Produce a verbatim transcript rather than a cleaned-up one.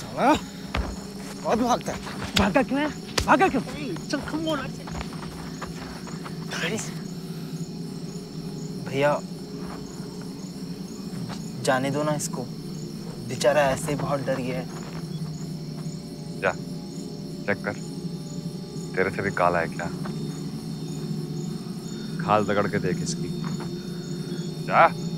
हाँ? बहुत भागता है। भागा क्यों है? भागा क्यों? चल कम ऑन। भैया जाने दो ना इसको, बेचारा ऐसे ही बहुत डर गया है। जा चेक कर, तेरे से भी काला है क्या? खाल रगड़ के देख इसकी, जा।